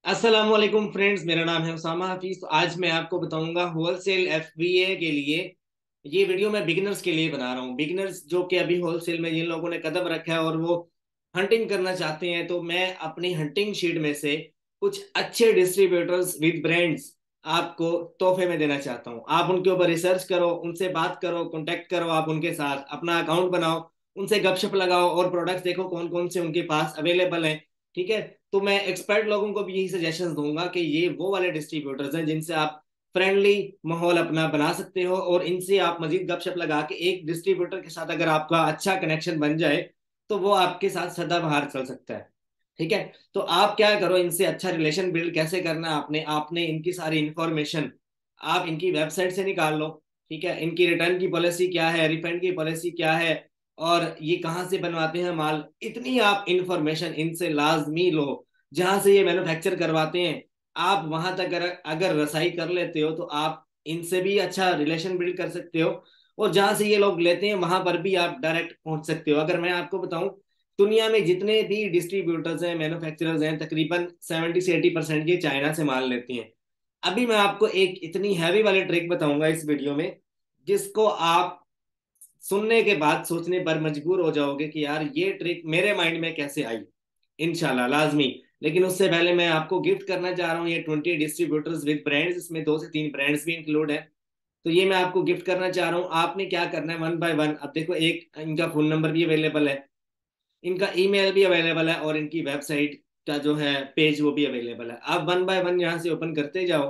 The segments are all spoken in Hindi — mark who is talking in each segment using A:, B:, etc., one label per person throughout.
A: अस्सलाम वालेकुम फ्रेंड्स, मेरा नाम है उसामा हफीज। तो आज मैं आपको बताऊंगा होलसेल एफबीए के लिए। ये वीडियो मैं बिगिनर्स के लिए बना रहा हूँ। बिगिनर्स जो कि अभी होलसेल में जिन लोगों ने कदम रखा है और वो हंटिंग करना चाहते हैं, तो मैं अपनी हंटिंग शीट में से कुछ अच्छे डिस्ट्रीब्यूटर्स विद ब्रांड्स आपको तोहफे में देना चाहता हूँ। आप उनके ऊपर रिसर्च करो, उनसे बात करो, कॉन्टेक्ट करो, आप उनके साथ अपना अकाउंट बनाओ, उनसे गपशप लगाओ और प्रोडक्ट्स देखो कौन कौन से उनके पास अवेलेबल हैं। ठीक है। तो मैं एक्सपर्ट लोगों को भी यही सजेशन दूंगा कि ये वो वाले डिस्ट्रीब्यूटर्स हैं जिनसे आप फ्रेंडली माहौल अपना बना सकते हो और इनसे आप मजीद गपशप लगा के एक डिस्ट्रीब्यूटर के साथ अगर आपका अच्छा कनेक्शन बन जाए तो वो आपके साथ सदाबहार चल सकता है। ठीक है। तो आप क्या करो, इनसे अच्छा रिलेशन बिल्ड कैसे करना है आपने आपने इनकी सारी इंफॉर्मेशन आप इनकी वेबसाइट से निकाल लो। ठीक है। इनकी रिटर्न की पॉलिसी क्या है, रिफंड की पॉलिसी क्या है, और ये कहाँ से बनवाते हैं माल, इतनी आप इंफॉर्मेशन इनसे लाजमी लो। जहां से ये मैन्युफैक्चर करवाते हैं आप वहां तक अगर अगर रसाई कर लेते हो तो आप इनसे भी अच्छा रिलेशन बिल्ड कर सकते हो। और जहां से ये लोग लेते हैं वहां पर भी आप डायरेक्ट पहुंच सकते हो। अगर मैं आपको बताऊं, दुनिया में जितने भी डिस्ट्रीब्यूटर्स हैं, मैन्युफैक्चरर्स हैं, तकरीबन 70 से 80% ये चाइना से माल लेती हैं। अभी मैं आपको एक इतनी हैवी वाली ट्रिक बताऊंगा इस वीडियो में, जिसको आप सुनने के बाद सोचने पर मजबूर हो जाओगे कि यार ये ट्रिक मेरे माइंड में कैसे आई। इंशाल्लाह लाजमी। लेकिन उससे पहले मैं आपको गिफ्ट करना चाह रहा हूँ ये 20 डिस्ट्रीब्यूटर्स विद ब्रांड्स, इसमें 2 से 3 ब्रांड्स भी इंक्लूड है। तो ये मैं आपको गिफ्ट करना चाह रहा हूँ। आपने क्या करना है, वन बाय वन। अब देखो, एक इनका फोन नंबर भी अवेलेबल है, इनका ईमेल भी अवेलेबल है और इनकी वेबसाइट का जो है पेज वो भी अवेलेबल है। आप वन बाय वन यहाँ से ओपन करते जाओ।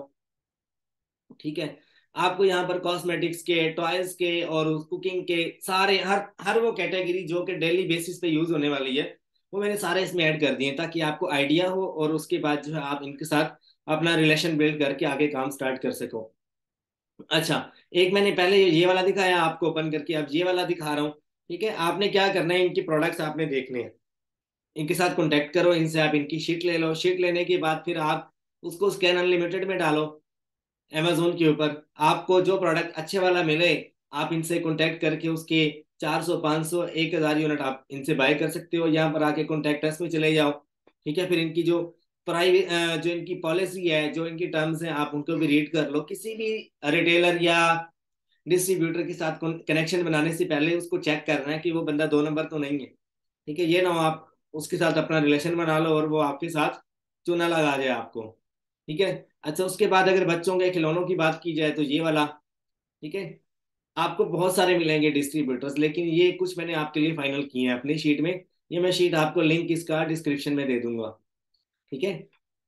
A: ठीक है। आपको यहाँ पर कॉस्मेटिक्स के, टॉयज के और कुकिंग के सारे हर हर वो कैटेगरी जो कि डेली बेसिस पे यूज होने वाली है वो मैंने सारे इसमें ऐड कर दिए हैं, ताकि आपको आइडिया हो और उसके बाद जो है आप इनके साथ अपना रिलेशन बिल्ड करके आगे काम स्टार्ट कर सको। अच्छा, एक मैंने पहले ये वाला दिखाया आपको ओपन करके, अब ये वाला दिखा रहा हूँ। ठीक है। आपने क्या करना है, इनकी प्रोडक्ट्स आपने देखने हैं, इनके साथ कांटेक्ट करो, इनसे आप इनकी शीट ले लो। शीट लेने के बाद फिर आप उसको स्कैन अनलिमिटेड में डालो अमेजोन के ऊपर। आपको जो प्रोडक्ट अच्छे वाला मिले आप इनसे कांटेक्ट करके उसके 400 500 1000 यूनिट आप इनसे बाय कर सकते हो। यहाँ पर आके कॉन्टैक्ट अस में चले जाओ। ठीक है। फिर इनकी जो प्राइवेट जो इनकी पॉलिसी है, जो इनकी टर्म्स हैं, आप उनको भी रीड कर लो। किसी भी रिटेलर या डिस्ट्रीब्यूटर के साथ कनेक्शन बनाने से पहले उसको चेक करना है कि वो बंदा 2 नंबर तो नहीं है। ठीक है। ये ना हो आप उसके साथ अपना रिलेशन बना लो और वो आपके साथ चूना लगा जाए आपको। ठीक है। अच्छा, उसके बाद अगर बच्चों के खिलौनों की बात की जाए तो ये वाला। ठीक है। आपको बहुत सारे मिलेंगे डिस्ट्रीब्यूटर्स, लेकिन ये कुछ मैंने आपके लिए फाइनल किए हैं अपनी शीट में। ये मैं शीट आपको लिंक इसका डिस्क्रिप्शन में दे दूंगा। ठीक है।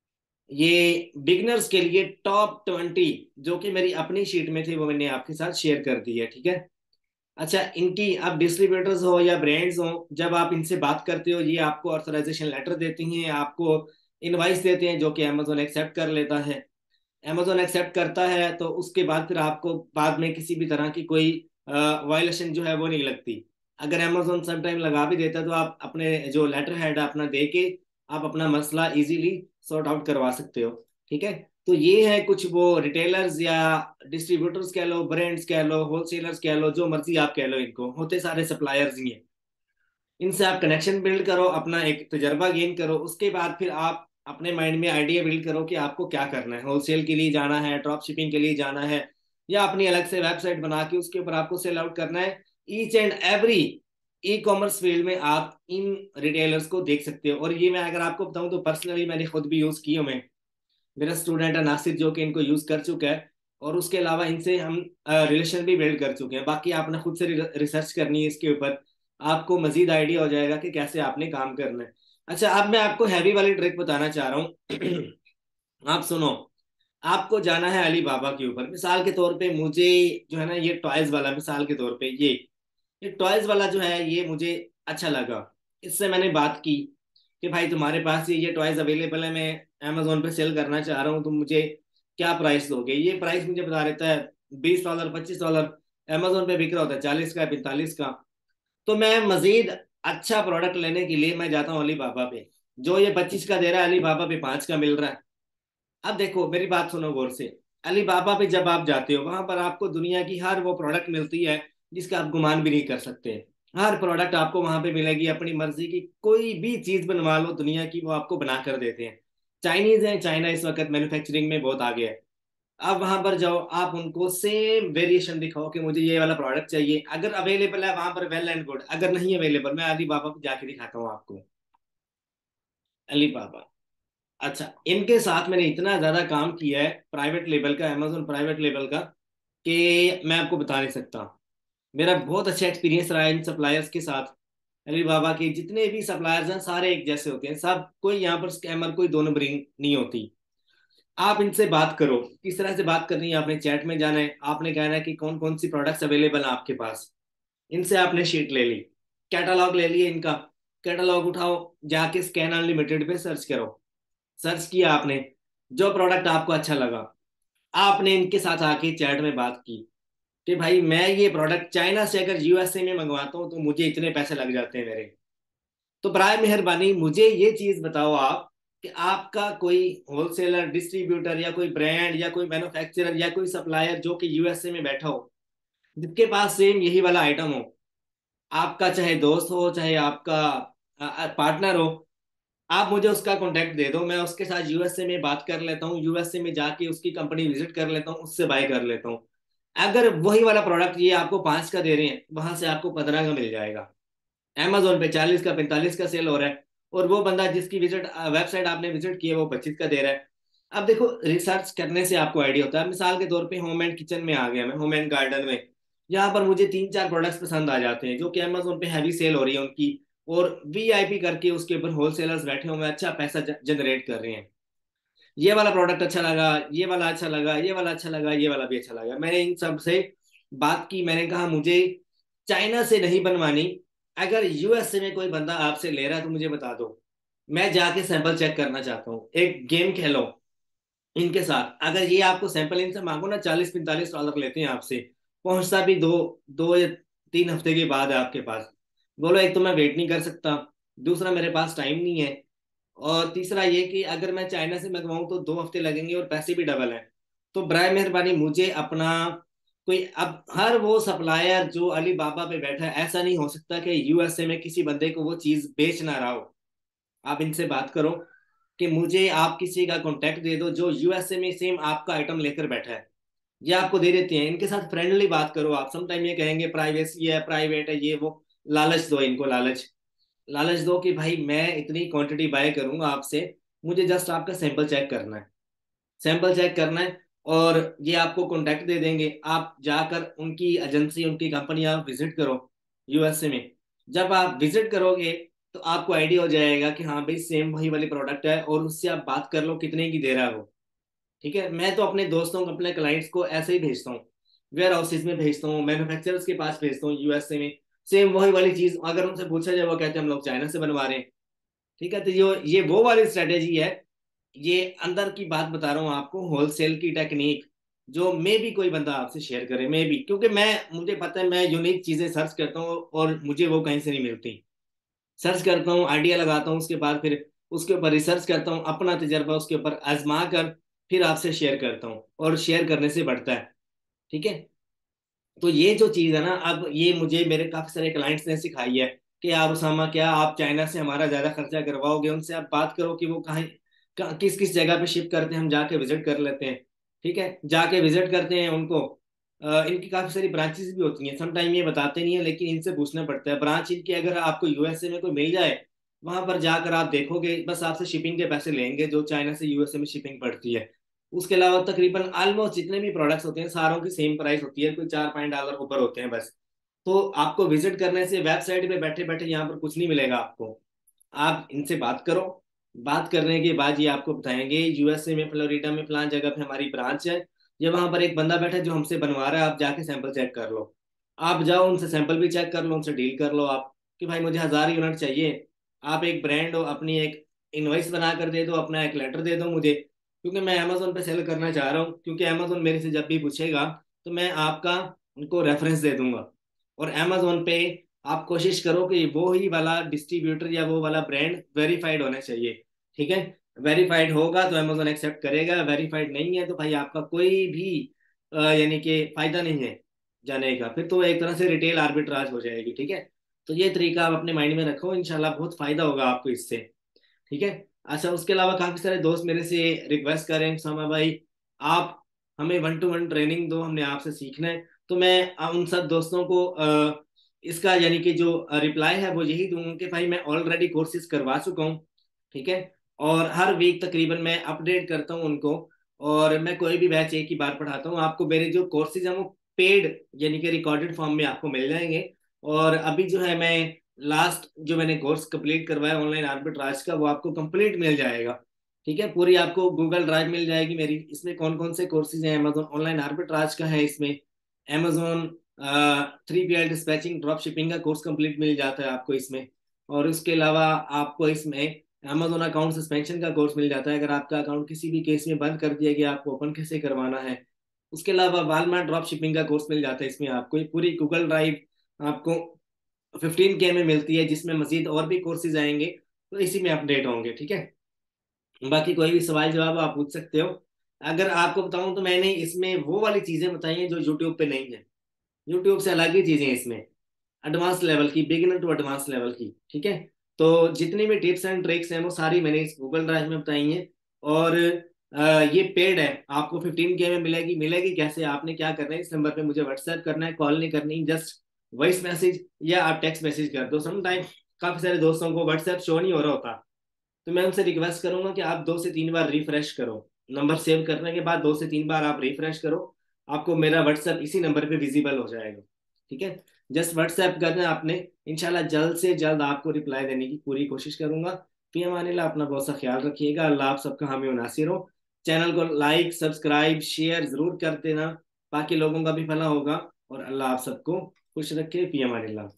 A: ये बिगनर्स के लिए टॉप 20 जो कि मेरी अपनी शीट में थे वो मैंने आपके साथ शेयर कर दी है। ठीक है। अच्छा, इनकी आप डिस्ट्रीब्यूटर्स हो या ब्रांड्स हो, जब आप इनसे बात करते हो ये आपको ऑथराइजेशन लेटर देती हैं, आपको इनवाइस देते हैं जो कि अमेजोन एक्सेप्ट कर लेता है। अमेजोन एक्सेप्ट करता है तो उसके बाद फिर आपको बाद में किसी भी तरह की कोई वायलेशन जो है वो नहीं लगती। अगर अमेजोन समटाइम लगा भी देता है तो आप अपने जो लेटर हेड है अपना दे के आप अपना मसला इजीली सॉर्ट आउट करवा सकते हो। ठीक है। तो ये है कुछ वो रिटेलर्स या डिस्ट्रीब्यूटर्स कह लो, ब्रांड्स कह लो, होलसेलर्स कह लो, जो मर्जी आप कह लो, इनको होते सारे सप्लायर्स ही हैं। इनसे आप कनेक्शन बिल्ड करो, अपना एक तजर्बा गेन करो। उसके बाद फिर आप अपने माइंड में आइडिया बिल्ड करो कि आपको क्या करना है, होलसेल के लिए जाना है, ड्रॉप शिपिंग के लिए जाना है, या अपनी अलग से वेबसाइट बना के उसके ऊपर आपको सेल आउट करना है। Each and every e commerce field में आप इन रिटेलर्स को देख सकते हो। और ये मैं अगर आपको बताऊं तो पर्सनली मैंने खुद भी यूज की हूं। मैं, मेरा स्टूडेंट है नासिर जो कि इनको यूज कर चुका है, और उसके अलावा इनसे हम रिलेशन भी बिल्ड कर चुके हैं। बाकी आपने खुद से रिसर्च करनी है इसके ऊपर, आपको मजीद आइडिया हो जाएगा कि कैसे आपने काम करना है। अच्छा, अब मैं आपको हैवी वाली ट्रिक बताना चाह रहा हूँ। आप सुनो। आपको जाना है अली बाबा के ऊपर। मिसाल के तौर पे मुझे जो है ना ये टॉयज वाला, मिसाल के तौर पे ये टॉयज वाला जो है ये मुझे अच्छा लगा। इससे मैंने बात की कि भाई तुम्हारे पास ये टॉयज अवेलेबल है, मैं अमेजोन पे सेल करना चाह रहा हूँ, तुम मुझे क्या प्राइस दोगे। ये प्राइस मुझे बता देता है $20 $25। अमेजोन पे बिक रहा होता है 40 का 45 का। तो मैं मजीद अच्छा प्रोडक्ट लेने के लिए मैं जाता हूँ अली बाबा पे। जो ये 25 का दे रहा है अली बाबा पे 5 का मिल रहा है। अब देखो मेरी बात सुनो गौर से। अली बाबा पे जब आप जाते हो वहां पर आपको दुनिया की हर वो प्रोडक्ट मिलती है जिसका आप गुमान भी नहीं कर सकते। हर प्रोडक्ट आपको वहां पे मिलेगी, अपनी मर्जी की कोई भी चीज बनवा लो दुनिया की वो आपको बना कर देते हैं। चाइनीज है, चाइना इस वक्त मैन्युफैक्चरिंग में बहुत आगे है। आप वहां पर जाओ, आप उनको सेम वेरिएशन दिखाओ कि मुझे ये वाला प्रोडक्ट चाहिए, अगर अवेलेबल है वहां पर वेल एंड गुड, अगर नहीं अवेलेबल मैं अलीबाबा पे जाके दिखाता हूँ आपको। अलीबाबा, अच्छा, इनके साथ मैंने इतना ज्यादा काम किया है प्राइवेट लेवल का, अमेजोन प्राइवेट लेवल का, कि मैं आपको बता नहीं सकता। मेरा बहुत अच्छा एक्सपीरियंस रहा है इन सप्लायर्स के साथ। अलीबाबा के जितने भी सप्लायर्स हैं सारे एक जैसे होते हैं, सब कोई यहाँ पर स्कैमर, कोई दो नंबरी नहीं होती। आप इनसे बात करो, किस तरह से बात करनी है, आपने चैट में जाना है, आपने कहना है कि कौन कौन सी प्रोडक्ट्स अवेलेबल है आपके पास। इनसे आपने शीट ले ली, कैटलॉग ले लिए इनका, कैटलॉग उठाओ, जाके स्कैन अनलिमिटेड पे सर्च करो। सर्च किया आपने, जो प्रोडक्ट आपको अच्छा लगा, आपने इनके साथ आके चैट में बात की कि भाई मैं ये प्रोडक्ट चाइना से अगर यूएसए में मंगवाता हूँ तो मुझे इतने पैसे लग जाते हैं मेरे। तो बराए मेहरबानी मुझे ये चीज बताओ आप, कि आपका कोई होलसेलर, डिस्ट्रीब्यूटर या कोई ब्रांड या कोई मैन्युफैक्चरर या कोई सप्लायर जो कि यूएसए में बैठा हो, जिसके पास सेम यही वाला आइटम हो, आपका चाहे दोस्त हो चाहे आपका पार्टनर हो, आप मुझे उसका कॉन्टेक्ट दे दो, मैं उसके साथ यूएसए में बात कर लेता हूँ, यूएसए में जाके उसकी कंपनी विजिट कर लेता हूँ, उससे बाय कर लेता हूँ। अगर वही वाला प्रोडक्ट ये आपको 5 का दे रहे हैं, वहां से आपको 15 का मिल जाएगा। अमेजोन पे 40 का 45 का सेल हो रहा है, और वो बंदा जिसकी विजिट वेबसाइट आपने विजिट की है वो 25 का दे रहा है। अब देखो, रिसर्च करने से आपको आइडिया होता है। मिसाल के तौर पे होम एंड किचन में आ गया मैं, होम एंड गार्डन में, यहाँ पर मुझे 3 4 प्रोडक्ट्स पसंद आ जाते हैं जो कि अमेजोन पे हैवी सेल हो रही है उनकी, और वीआईपी करके उसके ऊपर होलसेलर्स बैठे हुए हैं, अच्छा पैसा जनरेट कर रहे हैं। ये वाला प्रोडक्ट अच्छा लगा, ये वाला अच्छा लगा, ये वाला अच्छा लगा, ये वाला भी अच्छा लगा, मैंने इन सब से बात की। मैंने कहा मुझे चाइना से नहीं बनवानी, अगर यूएसए में कोई बंदा आपसे ले रहा है तो मुझे बता दो, मैं जाके सैंपल चेक करना चाहता हूँ, एक गेम खेलो इनके साथ। अगर ये आपको सैंपल इनसे मांगो ना, 40 45 डॉलर लेते हैं आपसे, पहुंचता भी 2 2 या 3 हफ्ते के बाद है आपके पास। बोलो, एक तो मैं वेट नहीं कर सकता, दूसरा मेरे पास टाइम नहीं है, और तीसरा ये कि अगर मैं चाइना से मंगवाऊं तो 2 हफ्ते लगेंगे और पैसे भी डबल हैं। तो बराए मेहरबानी मुझे अपना कोई, अब हर वो सप्लायर जो अली बाबा पे बैठा है, ऐसा नहीं हो सकता कि यूएसए में किसी बंदे को वो चीज बेच ना रहा हो। आप इनसे बात करो कि मुझे आप किसी का कॉन्टेक्ट दे दो जो यूएसए में सेम आपका आइटम लेकर बैठा है, ये आपको दे देते हैं। इनके साथ फ्रेंडली बात करो आप, समटाइम ये कहेंगे प्राइवेसी है, प्राइवेट है, ये वो, लालच दो इनको, लालच, लालच दो कि भाई मैं इतनी क्वांटिटी बाय करूंगा आपसे, मुझे जस्ट आपका सैंपल चेक करना है, सैंपल चेक करना है, और ये आपको कॉन्टैक्ट दे देंगे। आप जाकर उनकी एजेंसी, उनकी कंपनी आप विजिट करो यूएसए में। जब आप विजिट करोगे तो आपको आइडिया हो जाएगा कि हाँ भाई सेम वही वाली प्रोडक्ट है, और उससे आप बात कर लो कितने की दे रहा है वो। ठीक है, मैं तो अपने दोस्तों को, अपने क्लाइंट्स को ऐसे ही भेजता हूँ, वेयर हाउसेज में भेजता हूँ, मैन्युफैक्चरर्स के पास भेजता हूँ यूएसए में, सेम वही वाली चीज अगर उनसे पूछा जाए वो कहते हैं हम लोग चाइना से बनवा रहे हैं। ठीक है, तो ये वो वाली स्ट्रेटेजी है। ये अंदर की बात बता रहा हूँ आपको, होलसेल की टेक्निक, जो मे भी कोई बंदा आपसे शेयर करे, मे भी, क्योंकि मैं, मुझे पता है मैं यूनिक चीजें सर्च करता हूँ और मुझे वो कहीं से नहीं मिलती। सर्च करता हूँ, आइडिया लगाता हूँ, उसके बाद फिर उसके ऊपर रिसर्च करता हूँ, अपना तजर्बा उसके ऊपर आजमा कर फिर आपसे शेयर करता हूँ, और शेयर करने से बढ़ता है। ठीक है, तो ये जो चीज है ना, अब ये मुझे मेरे काफी सारे क्लाइंट्स ने सिखाई है कि यार उसामा, क्या आप चाइना से हमारा ज्यादा खर्चा करवाओगे, उनसे आप बात करो कि वो किस किस जगह पे शिप करते हैं, हम जाके विजिट कर लेते हैं। ठीक है, जाके विजिट करते हैं उनको। इनकी काफी सारी ब्रांचेस भी होती हैं, समटाइम ये बताते नहीं है लेकिन इनसे पूछना पड़ता है। ब्रांच इनकी अगर आपको यूएसए में कोई मिल जाए, वहां पर जाकर आप देखोगे, बस आपसे शिपिंग के पैसे लेंगे जो चाइना से यूएसए में शिपिंग पड़ती है। उसके अलावा तकरीबन ऑलमोस्ट जितने भी प्रोडक्ट्स होते हैं सारों की सेम प्राइस होती है, कोई 4 5 डॉलर ऊपर होते हैं बस। तो आपको विजिट करने से, वेबसाइट पे बैठे बैठे यहाँ पर कुछ नहीं मिलेगा आपको। आप इनसे बात करो, बात करने के बाद ये आपको बताएंगे यूएसए में फ्लोरिडा में फलान जगह पे हमारी ब्रांच है, ये वहां पर एक बंदा बैठा है जो हमसे बनवा रहा है, आप जाके सैंपल चेक कर लो। आप जाओ उनसे सैंपल भी चेक कर लो, उनसे डील कर लो आप, कि भाई मुझे 1000 यूनिट चाहिए। आप एक ब्रांड हो, अपनी एक इनवॉइस बना कर दे दो, अपना एक लेटर दे दो मुझे, क्योंकि मैं अमेजोन पे सेल करना चाह रहा हूँ, क्योंकि अमेजोन मेरे से जब भी पूछेगा तो मैं आपका उनको रेफरेंस दे दूंगा। और अमेजोन पे आप कोशिश करो कि वो ही वाला डिस्ट्रीब्यूटर या वो वाला ब्रांड वेरीफाइड होना चाहिए। ठीक है, वेरीफाइड होगा तो अमेजोन एक्सेप्ट करेगा, वेरीफाइड नहीं है तो भाई आपका कोई भी यानी कि फायदा नहीं है जाने का, फिर तो एक तरह से रिटेल आर्बिट्राज हो जाएगी। ठीक है, तो ये तरीका आप अपने माइंड में रखो, इंशाल्लाह बहुत फायदा होगा आपको इससे। ठीक है, अच्छा, उसके अलावा काफी सारे दोस्त मेरे से रिक्वेस्ट कर रहे हैं, सामा भाई आप हमें 1-to-1 ट्रेनिंग दो, हमने आपसे सीखना है। तो मैं उन सब दोस्तों को इसका यानी कि जो रिप्लाई है वो यही दूंगा कि भाई मैं ऑलरेडी कोर्सेज करवा चुका हूँ, ठीक है। और हर वीक तकरीबन मैं अपडेट करता हूँ उनको, और मैं कोई भी बैच एक ही बार पढ़ाता हूँ। आपको मेरे जो कोर्सेज हैं वो पेड यानी कि रिकॉर्डेड फॉर्म में आपको मिल जाएंगे। और अभी जो है मैं लास्ट जो मैंने कोर्स कंप्लीट करवाया ऑनलाइन आर्बिट्राज का, वो आपको कंप्लीट मिल जाएगा, ठीक है। पूरी आपको गूगल ड्राइव मिल जाएगी मेरी। इसमें कौन कौन से कोर्सेज हैं, अमेजोन ऑनलाइन आर्बिट्राज का है इसमें, Amazon 3PL dispatching drop shipping का कोर्स कंप्लीट मिल जाता है आपको इसमें। और उसके अलावा आपको इसमें अमेजोन अकाउंट सस्पेंशन का कोर्स मिल जाता है, अगर आपका अकाउंट किसी भी केस में बंद कर दिया गया, आपको ओपन कैसे करवाना है। उसके अलावा वालमार्ट ड्रॉप शिपिंग का कोर्स मिल जाता है इसमें आपको। ये पूरी गूगल ड्राइव आपको 15K में मिलती है, जिसमें मजीद और भी कोर्सेज आएंगे, तो इसी में अपडेट होंगे, ठीक है। बाकी कोई भी सवाल जवाब आप पूछ सकते हो। अगर आपको बताऊं तो मैंने इसमें वो वाली चीजें बताई हैं जो यूट्यूब पे नहीं है। यूट्यूब से अलग ही चीजें हैं इसमें, एडवांस लेवल की, बिगिनर टू एडवांस लेवल की, ठीक है। तो जितनी भी टिप्स एंड ट्रिक्स हैं वो सारी मैंने इस गूगल ड्राइव में बताई हैं। और ये पेड है, आपको 15K में मिलेगी। मिलेगी कैसे, आपने क्या करना है, इस नंबर पे मुझे व्हाट्सएप करना है, कॉल नहीं करनी, जस्ट वॉइस मैसेज या आप टेक्स्ट मैसेज कर दो। समटाइम काफी सारे दोस्तों को व्हाट्सएप शो नहीं हो रहा होता, तो मैं उनसे रिक्वेस्ट करूंगा कि आप 2 से 3 बार रिफ्रेश करो। नंबर सेव करने के बाद 2 से 3 बार आप रिफ्रेश करो, आपको मेरा व्हाट्सएप इसी नंबर पे विजिबल हो जाएगा, ठीक है। जस्ट व्हाट्सएप करना है आपने, इंशाल्लाह जल्द से जल्द आपको रिप्लाई देने की पूरी कोशिश करूंगा। फी अमानिल्लाह, अपना बहुत सा ख्याल रखिएगा। अल्लाह आप सबका हामी नासिर हो। चैनल को लाइक सब्सक्राइब शेयर जरूर कर देना, बाकी लोगों का भी भला होगा। और अल्लाह आप सबको खुश रखे। फी अमानिल्लाह।